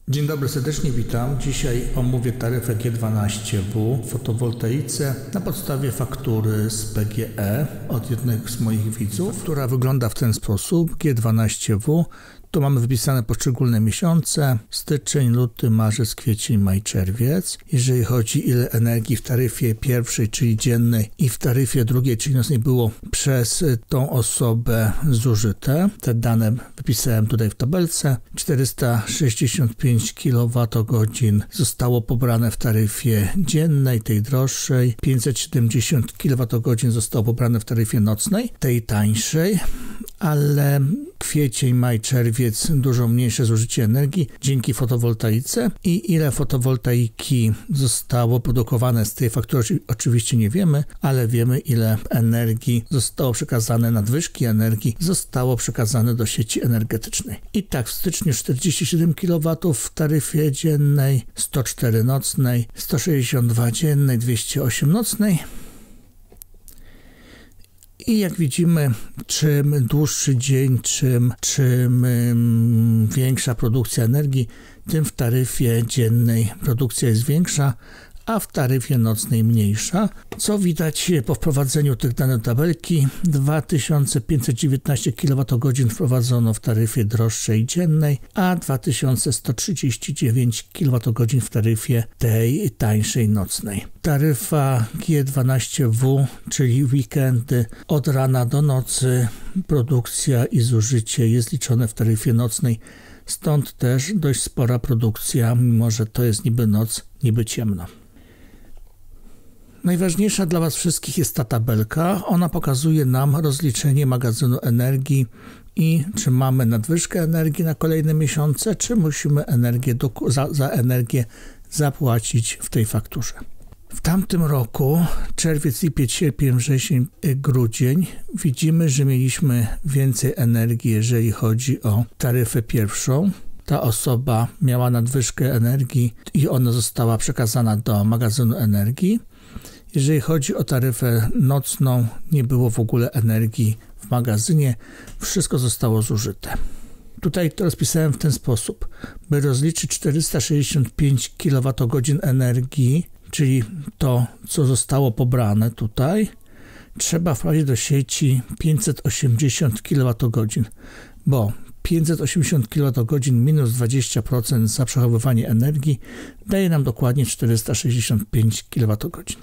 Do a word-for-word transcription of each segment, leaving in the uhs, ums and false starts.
Dzień dobry, serdecznie witam. Dzisiaj omówię taryfę G dwanaście W w fotowoltaice na podstawie faktury z P G E od jednego z moich widzów, która wygląda w ten sposób. G dwanaście W. Tu mamy wypisane poszczególne miesiące: styczeń, luty, marzec, kwiecień, maj, czerwiec. Jeżeli chodzi ile energii w taryfie pierwszej, czyli dziennej, i w taryfie drugiej, czyli nocnej, było przez tą osobę zużyte. Te dane wypisałem tutaj w tabelce. czterysta sześćdziesiąt pięć kilowatogodzin zostało pobrane w taryfie dziennej, tej droższej. pięćset siedemdziesiąt kilowatogodzin zostało pobrane w taryfie nocnej, tej tańszej. Ale kwiecień, maj, czerwiec dużo mniejsze zużycie energii dzięki fotowoltaice. I ile fotowoltaiki zostało produkowane z tej faktury oczywiście nie wiemy, ale wiemy, ile energii zostało przekazane, nadwyżki energii zostało przekazane do sieci energetycznej. I tak w styczniu czterdzieści siedem kilowatów w taryfie dziennej, sto cztery nocnej, sto sześćdziesiąt dwa dziennej, dwieście osiem nocnej. I jak widzimy, czym dłuższy dzień, czym, czym um, większa produkcja energii, tym w taryfie dziennej produkcja jest większa, a w taryfie nocnej mniejsza. Co widać po wprowadzeniu tych danych do tabelki: dwa tysiące pięćset dziewiętnaście kilowatogodzin wprowadzono w taryfie droższej dziennej, a dwa tysiące sto trzydzieści dziewięć kilowatogodzin w taryfie tej tańszej nocnej. Taryfa G dwanaście W, czyli weekendy od rana do nocy, produkcja i zużycie jest liczone w taryfie nocnej. Stąd też dość spora produkcja, mimo że to jest niby noc, niby ciemno. Najważniejsza dla Was wszystkich jest ta tabelka. Ona pokazuje nam rozliczenie magazynu energii i czy mamy nadwyżkę energii na kolejne miesiące, czy musimy energię do, za, za energię zapłacić w tej fakturze. W tamtym roku, czerwiec, lipiec, sierpień, wrzesień, grudzień, widzimy, że mieliśmy więcej energii, jeżeli chodzi o taryfę pierwszą. Ta osoba miała nadwyżkę energii i ona została przekazana do magazynu energii. Jeżeli chodzi o taryfę nocną, nie było w ogóle energii w magazynie, wszystko zostało zużyte. Tutaj to rozpisałem w ten sposób: by rozliczyć czterysta sześćdziesiąt pięć kilowatogodzin energii, czyli to, co zostało pobrane tutaj, trzeba wprowadzić do sieci pięćset osiemdziesiąt kilowatogodzin, bo pięćset osiemdziesiąt kilowatogodzin minus dwadzieścia procent za przechowywanie energii daje nam dokładnie czterysta sześćdziesiąt pięć kilowatogodzin.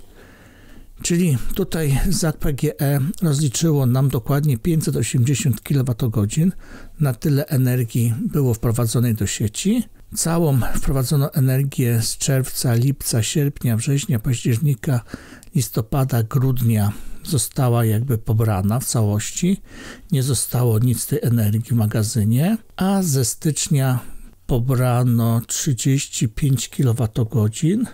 Czyli tutaj za P G E rozliczyło nam dokładnie pięćset osiemdziesiąt kilowatogodzin. Na tyle energii było wprowadzonej do sieci. Całą wprowadzoną energię z czerwca, lipca, sierpnia, września, października, listopada, grudnia została jakby pobrana w całości. Nie zostało nic tej energii w magazynie, a ze stycznia pobrano trzydzieści pięć kilowatogodzin.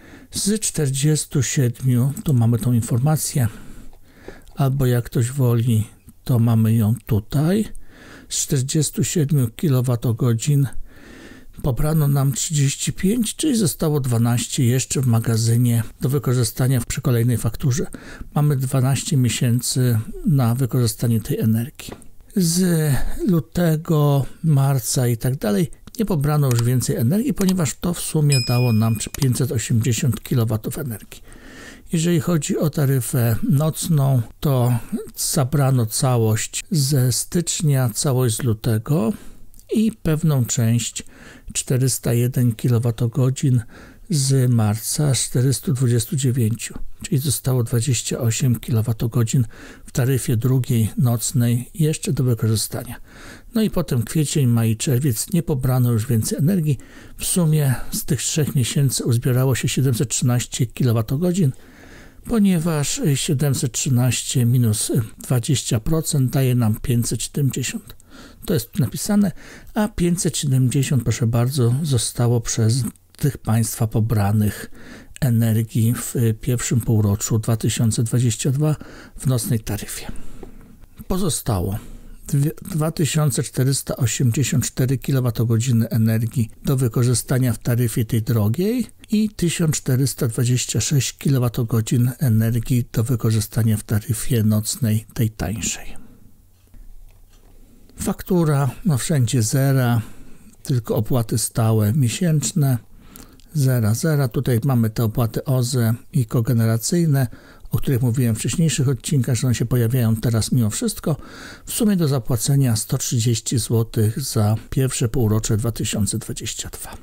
Z czterdziestu siedmiu, tu mamy tą informację, albo jak ktoś woli, to mamy ją tutaj. Z czterdziestu siedmiu kilowatogodzin pobrano nam trzydzieści pięć, czyli zostało dwanaście jeszcze w magazynie do wykorzystania przy kolejnej fakturze. Mamy dwanaście miesięcy na wykorzystanie tej energii. Z lutego, marca i tak dalej nie pobrano już więcej energii, ponieważ to w sumie dało nam pięćset osiemdziesiąt kilowatów energii. Jeżeli chodzi o taryfę nocną, to zabrano całość ze stycznia, całość z lutego i pewną część, czterysta jeden kilowatogodzin z marca, z czterystu dwudziestu dziewięciu, czyli zostało dwadzieścia osiem kilowatogodzin w taryfie drugiej nocnej jeszcze do wykorzystania. No i potem kwiecień, maj i czerwiec nie pobrano już więcej energii. W sumie z tych trzech miesięcy uzbierało się siedemset trzynaście kilowatogodzin, ponieważ siedemset trzynaście minus dwadzieścia procent daje nam pięćset siedemdziesiąt. To jest tu napisane, a pięćset siedemdziesiąt, proszę bardzo, zostało przez tych państwa pobranych energii w pierwszym półroczu dwa tysiące dwudziestego drugiego w nocnej taryfie. Pozostało dwa tysiące czterysta osiemdziesiąt cztery kilowatogodziny energii do wykorzystania w taryfie tej drogiej i tysiąc czterysta dwadzieścia sześć kilowatogodzin energii do wykorzystania w taryfie nocnej, tej tańszej. Faktura, no wszędzie zera, tylko opłaty stałe miesięczne, zero, zero. Tutaj mamy te opłaty O Z E i kogeneracyjne, o których mówiłem w wcześniejszych odcinkach, że one się pojawiają teraz mimo wszystko. W sumie do zapłacenia sto trzydzieści złotych za pierwsze półrocze dwa tysiące dwudziestego drugiego.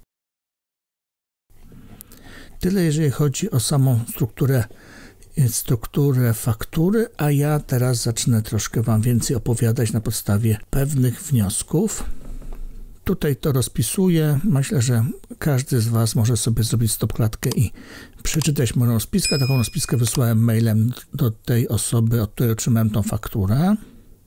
Tyle jeżeli chodzi o samą strukturę, strukturę faktury, a ja teraz zacznę troszkę Wam więcej opowiadać na podstawie pewnych wniosków. Tutaj to rozpisuję. Myślę, że każdy z Was może sobie zrobić stopklatkę i przeczytać moją rozpiskę. Taką rozpiskę wysłałem mailem do tej osoby, od której otrzymałem tą fakturę.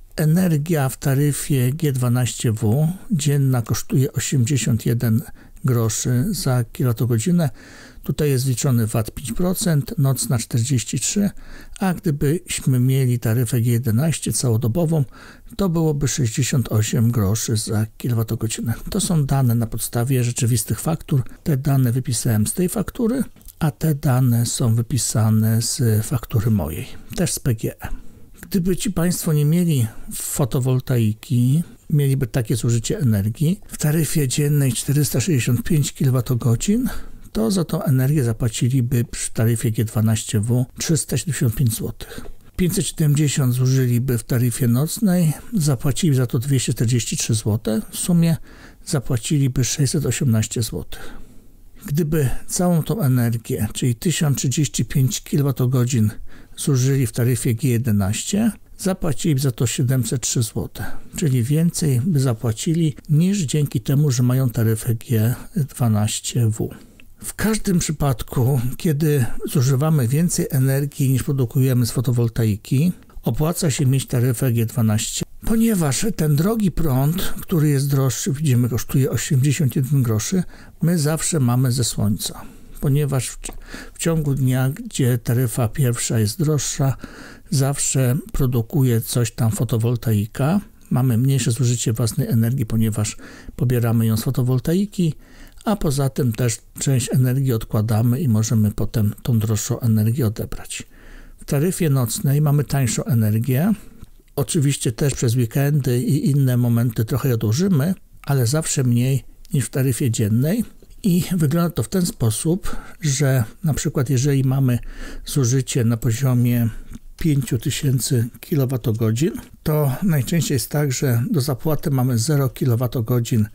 Energia w taryfie G dwanaście W dzienna kosztuje osiemdziesiąt jeden groszy za kilowatogodzinę. Tutaj jest liczony V A T pięć procent, nocna czterdzieści trzy procent, a gdybyśmy mieli taryfę G jedenaście całodobową, to byłoby sześćdziesiąt osiem groszy za kilowatogodzinę. To są dane na podstawie rzeczywistych faktur. Te dane wypisałem z tej faktury, a te dane są wypisane z faktury mojej, też z P G E. Gdyby Ci Państwo nie mieli fotowoltaiki, mieliby takie zużycie energii w taryfie dziennej czterysta sześćdziesiąt pięć kilowatogodzin, to za tą energię zapłaciliby przy taryfie G dwanaście W trzysta siedemdziesiąt pięć złotych. pięćset siedemdziesiąt zużyliby w taryfie nocnej, zapłacili za to dwieście czterdzieści trzy złote, w sumie zapłaciliby sześćset osiemnaście złotych. Gdyby całą tą energię, czyli tysiąc trzydzieści pięć kilowatogodzin zużyli w taryfie G jedenaście, zapłacili za to siedemset trzy złote, czyli więcej by zapłacili niż dzięki temu, że mają taryfę G dwanaście W. W każdym przypadku, kiedy zużywamy więcej energii niż produkujemy z fotowoltaiki, opłaca się mieć taryfę G dwanaście, ponieważ ten drogi prąd, który jest droższy, widzimy, kosztuje osiemdziesiąt jeden groszy, my zawsze mamy ze słońca. Ponieważ w, w ciągu dnia, gdzie taryfa pierwsza jest droższa, zawsze produkuje coś tam fotowoltaika. Mamy mniejsze zużycie własnej energii, ponieważ pobieramy ją z fotowoltaiki, a poza tym też część energii odkładamy i możemy potem tą droższą energię odebrać. W taryfie nocnej mamy tańszą energię. Oczywiście też przez weekendy i inne momenty trochę odłożymy, ale zawsze mniej niż w taryfie dziennej. I wygląda to w ten sposób, że na przykład jeżeli mamy zużycie na poziomie pięć tysięcy kilowatogodzin, to najczęściej jest tak, że do zapłaty mamy zero kilowatogodzin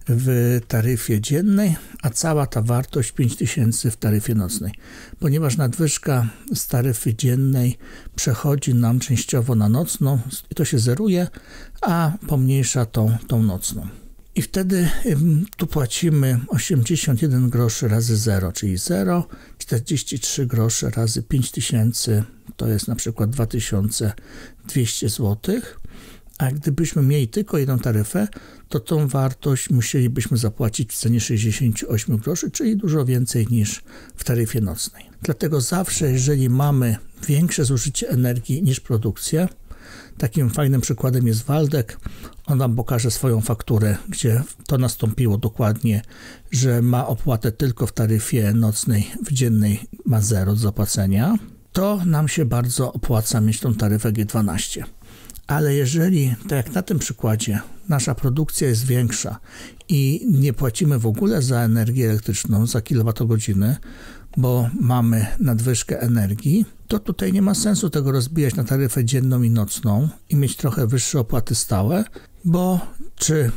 w taryfie dziennej, a cała ta wartość pięć tysięcy w taryfie nocnej. Ponieważ nadwyżka z taryfy dziennej przechodzi nam częściowo na nocną i to się zeruje, a pomniejsza tą, tą nocną. I wtedy tu płacimy osiemdziesiąt jeden groszy razy zero, czyli zero, czterdzieści trzy grosze razy pięć tysięcy, to jest na przykład dwa tysiące dwieście złotych. A gdybyśmy mieli tylko jedną taryfę, to tą wartość musielibyśmy zapłacić w cenie sześćdziesiąt osiem groszy, czyli dużo więcej niż w taryfie nocnej. Dlatego zawsze, jeżeli mamy większe zużycie energii niż produkcja, takim fajnym przykładem jest Waldek. On Wam pokaże swoją fakturę, gdzie to nastąpiło dokładnie, że ma opłatę tylko w taryfie nocnej, w dziennej ma zero do zapłacenia. To nam się bardzo opłaca mieć tą taryfę G dwanaście. Ale jeżeli, tak jak na tym przykładzie, nasza produkcja jest większa i nie płacimy w ogóle za energię elektryczną, za kilowatogodziny, bo mamy nadwyżkę energii, to tutaj nie ma sensu tego rozbijać na taryfę dzienną i nocną i mieć trochę wyższe opłaty stałe, bo czy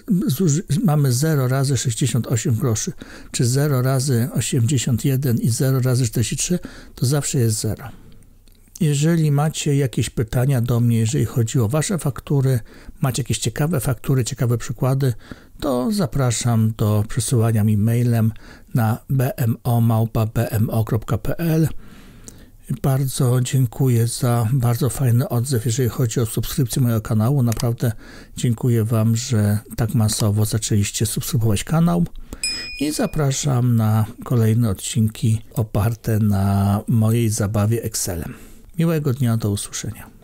mamy zero razy sześćdziesiąt osiem groszy, czy zero razy osiemdziesiąt jeden i zero razy czterdzieści trzy, to zawsze jest zero. Jeżeli macie jakieś pytania do mnie, jeżeli chodzi o Wasze faktury, macie jakieś ciekawe faktury, ciekawe przykłady, to zapraszam do przesyłania mi mailem na b m o małpa b m o kropka p l. Bardzo dziękuję za bardzo fajny odzew, jeżeli chodzi o subskrypcję mojego kanału. Naprawdę dziękuję Wam, że tak masowo zaczęliście subskrybować kanał. I zapraszam na kolejne odcinki oparte na mojej zabawie Excelem. Miłego dnia, do usłyszenia.